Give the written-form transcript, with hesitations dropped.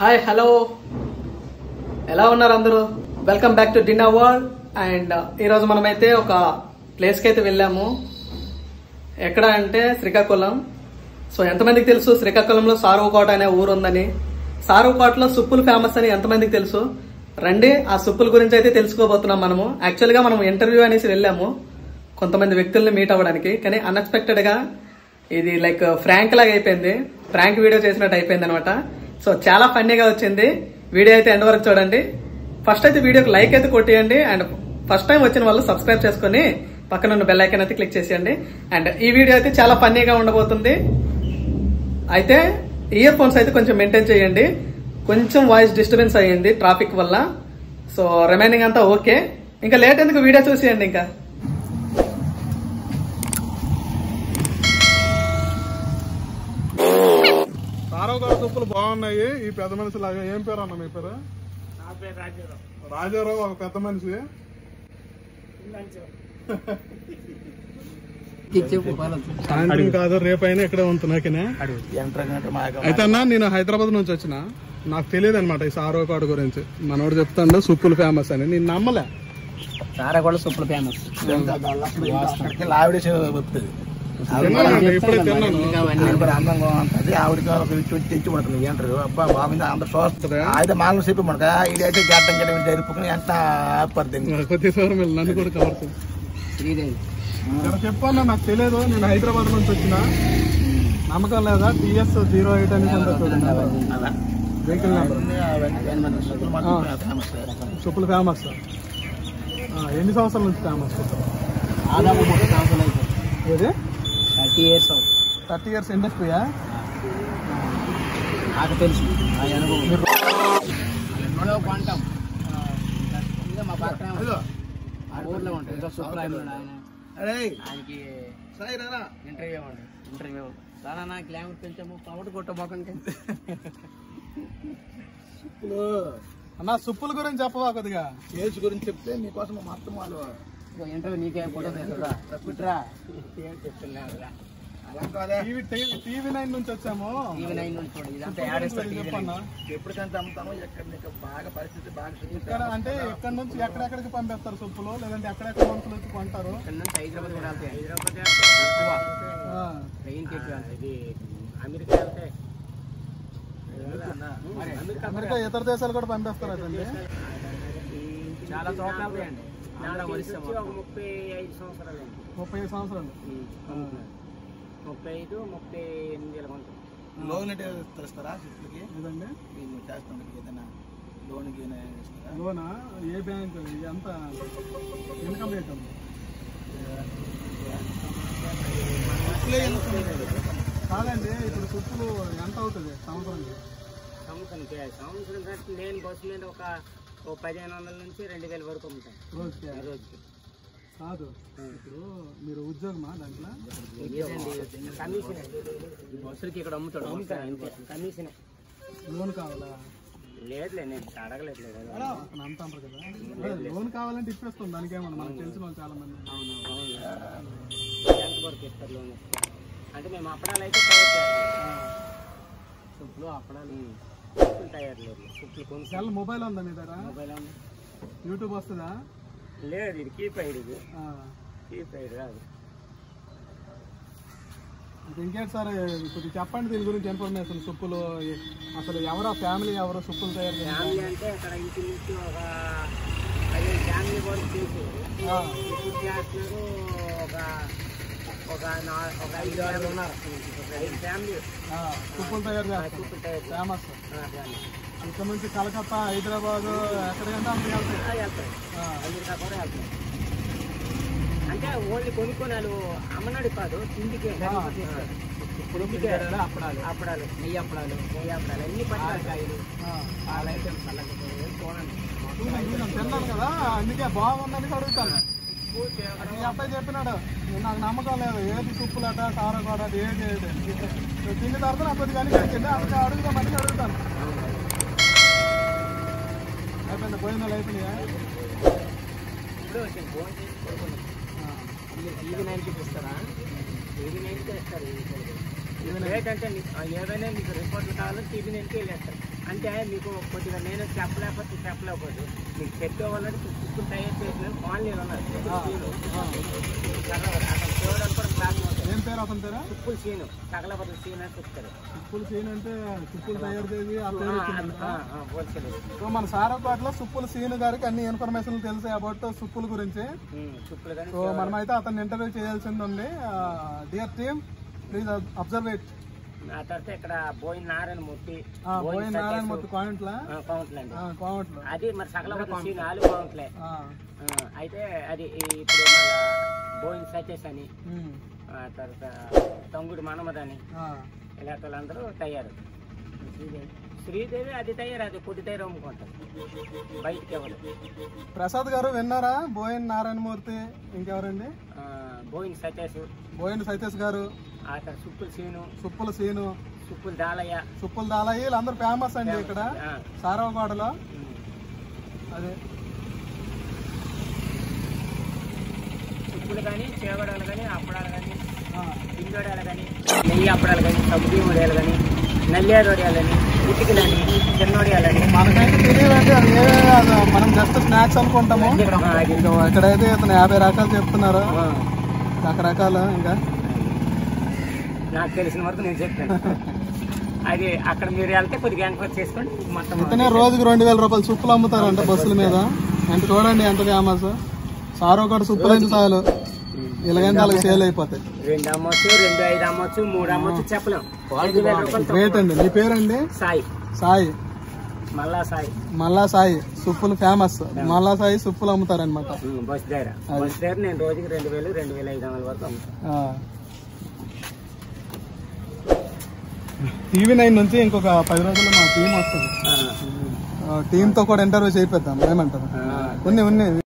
Hi hello ఎలా ఉన్నారు అందరూ? వెల్కమ్ బ్యాక్ టు డిన్నా వరల్డ్. అండ్ ఈరోజు మనమైతే ఒక ప్లేస్కి అయితే వెళ్ళాము. ఎక్కడ అంటే శ్రీకాకుళం. సో ఎంతమందికి తెలుసు శ్రీకాకుళంలో సారువుకోట అనే ఊరు ఉందని? సారువుకోటలో సుప్పులు ఫేమస్ అని ఎంతమందికి తెలుసు? రండి ఆ సుప్పుల గురించి అయితే తెలుసుకోబోతున్నాం మనము. యాక్చువల్ గా మనం ఇంటర్వ్యూ అనేసి వెళ్ళాము కొంతమంది వ్యక్తుల్ని మీట్ అవ్వడానికి, కానీ అన్ఎక్స్పెక్టెడ్ గా ఇది లైక్ ఫ్రాంక్ లాగా అయిపోయింది, ఫ్రాంక్ వీడియో చేసినట్టు అయిపోయింది అనమాట. సో చాలా ఫన్నీగా వచ్చింది. వీడియో అయితే ఎండ్ వరకు చూడండి. ఫస్ట్ అయితే వీడియోకి లైక్ అయితే కొట్టేయండి. అండ్ ఫస్ట్ టైం వచ్చిన వాళ్ళు సబ్స్క్రైబ్ చేసుకుని పక్కన ఉన్న బెల్ ఐకాన్ అయితే క్లిక్ చేసేయండి. అండ్ ఈ వీడియో అయితే చాలా ఫన్నీగా ఉండబోతుంది. అయితే ఇయర్ ఫోన్స్ అయితే కొంచెం మెయింటైన్ చేయండి. కొంచెం వాయిస్ డిస్టర్బెన్స్ అయ్యింది ట్రాఫిక్ వల్ల. సో రిమైనింగ్ అంతా ఓకే. ఇంకా లేట్ ఎందుకు, వీడియో చూసేయండి. ఇంకా సారవకోట సుప్పులు బాగున్నాయి. ఈ పెద్ద మనిషి లాగా ఏం పేరు అన్న మీ పేరు? రాజారావు. ఒక పెద్ద మనిషి. సాయంత్రం కాదు రేపైనా ఇక్కడే ఉంటున్నాకనే. అయితే అన్నా నేను హైదరాబాద్ నుంచి వచ్చిన, నాకు తెలియదు అనమాట ఈ సారవకోట గురించి. మనోడు చెప్తాడు సుప్పులు ఫేమస్ అని, నేను నమ్మలే. సారవకోట సుప్పులు ఫేమస్. ఇప్పుడే తిన్నాను. అందంగా ఉంటుంది. ఆవిడకి తెచ్చి పడుతుంది ఏంటారు అబ్బా బాగుంది అందరు చూస్తుంది. అయితే మామూలు చెప్పి మనక ఇది అయితే గడ్డం గడ్డ జరుపుకుని ఎంత పడుతుంది. కొద్దిసారి నన్ను కూడా కవర్ శ్రీదేవి చెప్పాను. నాకు తెలియదు, నేను హైదరాబాద్ నుంచి వచ్చిన. నమ్మకం లేదా? TS 08 అని వెహికల్ నెంబర్. సుప్పులు ఫేమస్. ఎన్ని సంవత్సరాల నుంచి ఫేమస్? దాదాపు 30 సంవత్సరాలు అయితే. ఏది 30 years 30 years ఇండస్ట్రీయా? నాకు తెలుసు ఆ అనుభవం. కొంటాం మా పక్కన ఆ ఊర్లో ఉంటుంది సుబ్బరాయుడు ఆయనకి ఇంటర్వ్యూ రానా గ్లామర్ పెంచాము పవర్ కొట్టబోకండి. అన్న సుప్పుల గురించి చెప్పవా కొద్దిగా? ఏజ్ గురించి చెప్తే మీకోసం మొత్తం వాళ్ళు ఇంటర్వ్యూ నీకే ఫోటో తీసుకురా. TV9 నుంచి వచ్చాము. TV9 నుంచి ఇదంతా యాడ్ చెప్పన్నా ఎప్పటికంటే అమ్ముతాము. ఎక్కడ మీకు బాగా పరిస్థితి బాగా ఇక్కడ అంటే ఎక్కడి నుంచి ఎక్కడెక్కడికి పంపిస్తారు సుప్పులు, లేదంటే ఎక్కడెక్కడ మనుషులు వచ్చి కొంటారు? ఇక్కడ నుంచి హైదరాబాద్ కూడా వెళ్తాయి. ట్రైన్కి ఇది అమెరికా వెళ్తే అమెరికా ఇతర దేశాలు కూడా పంపిస్తారు అదండి. చాలా చోట్ల వెళ్తాయండి. 35 సంవత్సరాలు. 35 సంవత్సరాలు. 35-38 లోన్ తెస్తారా? లేదండి. చేస్తాను ఏదైనా లోనా? ఏ బ్యాంక్? ఎంత ఇన్కమ్ రేట్ ఉంది? కాదండి, ఇప్పుడు సుప్పులు ఎంత అవుతుంది సంవత్సరానికి? సంవత్సరం కంటే నేను బస్సు మీద ఒక 1500 నుంచి 2000 వరకు అమ్ముతాను రోజుకి. కాదు, ఇప్పుడు మీరు ఉద్యోగమా దాంట్లో? కమిషన్ బస్సులకి ఇక్కడ అమ్ముతాడు కమిషన్. లోన్ కావాలా? లేదులే, నేను అడగలేదు. అంత అంటారు కదా, లోన్ కావాలంటే ఇప్పేస్తాం. దానికేమన్నా మనకు తెలిసిన వాళ్ళు చాలా మంది. ఎంత వరకు ఇస్తారు లోన్? అంటే మేము అప్పడాలు అయితే తయారు చేస్తాం. సుప్పులు అప్పడాలు తయారు లేదు. సుప్పులు కొనుక్కోవాలి. మొబైల్ ఉందా మీ దగ్గర? మొబైల్ ఉంది. యూట్యూబ్ వస్తుందా? లేదు, ఇది కీప్యాడ్. ఇది కీప్యాడ్ రాదు. ఇంకేంటి సార్, ఇప్పుడు చెప్పండి దీని గురించి ఇన్ఫర్మేషన్. సుప్పులు అసలు ఎవరో ఫ్యామిలీ ఎవరో సుప్పులు తయారు చేయాలి అంటే అక్కడ ఇంటి నుంచి ఒక 5 ఫ్యామిలీ వరకు చేసేది. ఇప్పుడు చేస్తున్నారు ఒక 5-6 ఉన్నారు. 5 ఫ్యామిలీ సుప్పులు తయారు చేస్తారు. ఫేమస్. ఇక్కడ నుంచి కలకత్తా, హైదరాబాద్ ఎక్కడికంటే అక్కడికి వెళ్తాయి. అమెరికా కూడా వెళ్తాయి. అంటే ఓన్లీ కొనుక్కొని వాళ్ళు అమ్మనాడు కాదు, తిండికి అప్పడాలు, నెయ్యి అప్పడాలు అన్ని పట్టాకాయలు చాలా ఐటమ్స్ అలాగే చూడండి. తిన్నాను కదా, అందుకే బాగుందని అడుగుతాను. మీ అబ్బాయి చెప్పినాడు, నాకు నమ్మకం లేదు ఏది సుప్పులట సారకోట ఏది తిన్న తర్వాత నాకు కొద్దిగా అనిపించింది. అందుకే అడుగుతామని అడుగుతాను. అయిపోయింది, భోజనాలు అయిపోయినాయా? ఇప్పుడు ఫోన్ చేసి TV9 ఇస్తారా? TV9 ఇస్తారు. ఏంటంటే ఏదైనా మీకు రిపోర్ట్లు కావాలంటే TV9 వెళ్ళేస్తారు. అంటే మీకు కొద్దిగా నేను చెప్పలేకపోతే మీకు చెప్పేవాళ్ళని సుప్పులు తయారు చేసిన కాలనీలు ఉన్నారు. అతను చూడడానికి కూడా క్లాస్ ఏం పేరు అతని పేరు? సుప్పులు సీను, తగలబద్దు సీను అని చెప్తారు. సుప్పులు సీన్ అంటే సుప్పులు తయారు చేసి ఆ పేరు హోల్సేల్. సో మన సారంపేటలో సుప్పుల సీను గారికి అన్ని ఇన్ఫర్మేషన్ తెలిసి అబౌట్ సుప్పుల గురించి. సుప్పులు కానీ సో మనమైతే అతన్ని ఇంటర్వ్యూ చేయాల్సింది ఉంది. Dear team, please observe it. ఆ తర్వాత ఇక్కడ బోయిన నారాయణమూర్తి కాయింట్లా కౌంట్లు అది మరి సకలబద్దు సీను ఆలు కౌంట్లే. అయితే అది ఇప్పుడు మళ్ళా బోయిన సతీష్ అని, తర్వాత తొంగుడు మనమద్ అని ఇలాంటి వాళ్ళందరూ తయారు. శ్రీదేవి అది తయారు, అది కొద్ది తయారు అమ్ముకుంటారు బయటికి ఎవరు. ప్రసాద్ గారు విన్నారా? బోయిన నారాయణమూర్తి, ఇంకెవరండి? బోయిన సతీష్ గారు, ఆ తర్వాత సుప్పుల సీను, సుప్పుల దాలయ్య వీళ్ళందరూ ఫేమస్ అండి ఇక్కడ సారవగూడలో. అదే సుప్పులు కానీ, చేగడాలు కానీ, అప్పడాలు కానీ, పిండోడాలు కానీ, నెయ్యి అప్పడాలు కానీ, సబ్బు వడియాలు కానీ, నల్లేరు వడియాలు కానీ, ఉతికిలని, చిన్నోడియాలని మనకైతే తెలియదండి. అది మనం జస్ట్ స్నాక్స్ అనుకుంటాము. ఇక్కడైతే ఇతను 50 రకాలు చెప్తున్నారు, రకరకాలు. ఇంకా నాకు తెలిసిన వరకు నేను చెప్తాను. అది అక్కడ మీరు వెళ్తే కొద్దిగా ఎంక్వైరీ చేసుకోండి. మొత్తం ఇతనే రోజుకి 2000 రూపాయలు సుప్పులు అమ్ముతారంట బస్సుల మీద. ఎంత చూడండి ఎంత ఫేమస్. సారవగూడ సుప్పులు అయితే చాలు, ఇలాగైతే వాళ్ళకి సేల్ అయిపోతాయి. 2 అమ్మొచ్చు, 2, 5 అమ్మొచ్చు, 3 అమ్మొచ్చు చెప్పలేం. గ్రేట్ అండి. మీ పేరండి? సాయి. మల్లా సాయి సుప్పులు ఫేమస్. మల్లా సాయి సుప్పులు అమ్ముతారనమాట బస్ దగ్గర. నేను రోజుకి 2000, 2500 వరకు అమ్ముతాను. TV9 నుంచి ఇంకొక 10 రోజుల్లో మా టీం వస్తుంది. టీంతో కూడా ఇంటర్వ్యూ చేయిద్దాం, ఏమంటారు? ఉన్నాయి